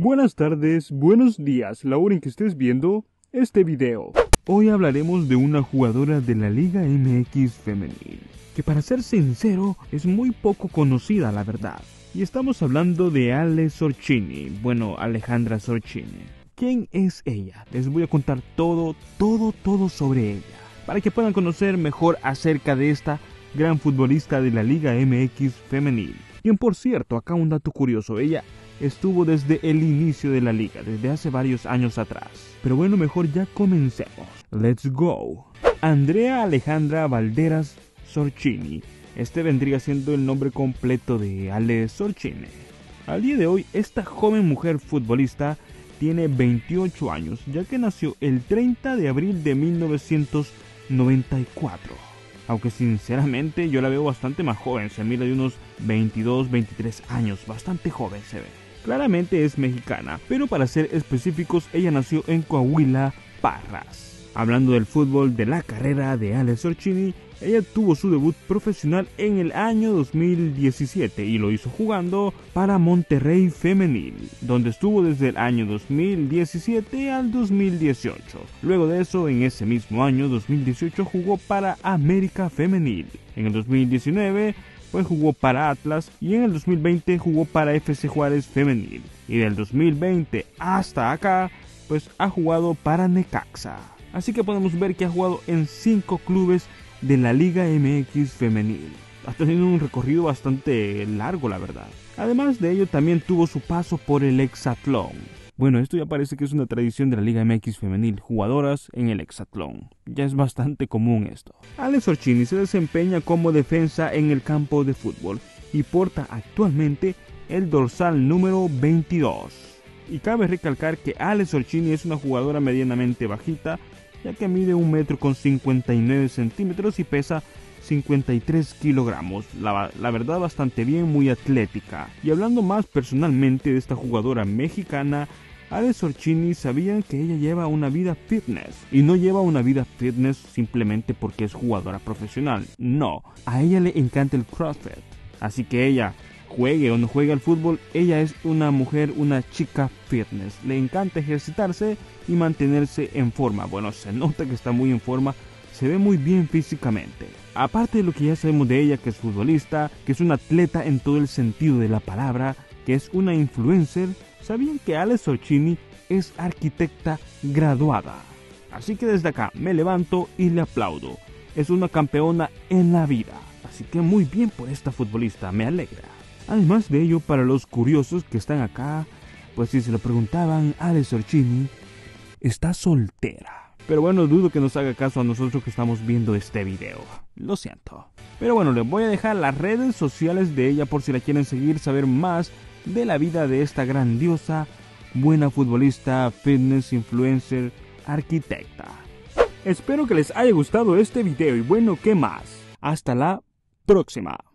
Buenas tardes, buenos días, la hora en que estés viendo este video. Hoy hablaremos de una jugadora de la Liga MX femenil, que para ser sincero es muy poco conocida, la verdad. Y estamos hablando de Ale Sorcini, Alejandra Sorcini. ¿Quién es ella? Les voy a contar todo sobre ella, para que puedan conocer mejor acerca de esta gran futbolista de la Liga MX femenil. Quien, por cierto, acá un dato curioso, ella estuvo desde el inicio de la liga, desde hace varios años atrás. Pero bueno, mejor ya comencemos. Let's go. Andrea Alejandra Valderas Sorcini. Este vendría siendo el nombre completo de Ale Sorcini. Al día de hoy, esta joven mujer futbolista tiene 28 años, ya que nació el 30 de abril de 1994. Aunque sinceramente yo la veo bastante más joven, se mira de unos 22, 23 años, bastante joven se ve. Claramente es mexicana, pero para ser específicos, ella nació en Coahuila, Parras. Hablando del fútbol, de la carrera de Ale Sorcini, ella tuvo su debut profesional en el año 2017 y lo hizo jugando para Monterrey Femenil, donde estuvo desde el año 2017 al 2018. Luego de eso, en ese mismo año 2018 jugó para América Femenil. En el 2019 jugó para Atlas y en el 2020 jugó para FC Juárez Femenil. Y del 2020 hasta acá, ha jugado para Necaxa. Así que podemos ver que ha jugado en 5 clubes de la Liga MX femenil. Ha tenido un recorrido bastante largo, la verdad. Además de ello, también tuvo su paso por el hexatlón. Esto ya parece que es una tradición de la Liga MX femenil, jugadoras en el hexatlón. Ya es bastante común esto. Ale Sorcini se desempeña como defensa en el campo de fútbol y porta actualmente el dorsal número 22. Y cabe recalcar que Ale Sorcini es una jugadora medianamente bajita, ya que mide 1,59 m y pesa 53 kilogramos. La verdad, bastante bien, muy atlética. Y hablando más personalmente de esta jugadora mexicana, Ale Sorcini, sabían que ella lleva una vida fitness. Y no lleva una vida fitness simplemente porque es jugadora profesional. No, a ella le encanta el CrossFit. Así que ella, juegue o no juegue al fútbol, ella es una mujer, una chica fitness. Le encanta ejercitarse y mantenerse en forma. Se nota que está muy en forma, se ve muy bien físicamente. Aparte de lo que ya sabemos de ella, que es futbolista, que es una atleta en todo el sentido de la palabra, que es una influencer, ¿sabían que Ale Sorcini es arquitecta graduada? Así que desde acá me levanto y le aplaudo. Es una campeona en la vida. Así que muy bien por esta futbolista, me alegra. Además de ello, para los curiosos que están acá, si se lo preguntaban, Ale Sorcini está soltera. Pero dudo que nos haga caso a nosotros que estamos viendo este video. Lo siento. Pero les voy a dejar las redes sociales de ella por si la quieren seguir, saber más de la vida de esta grandiosa, buena futbolista, fitness, influencer, arquitecta. Espero que les haya gustado este video y ¿qué más? Hasta la próxima.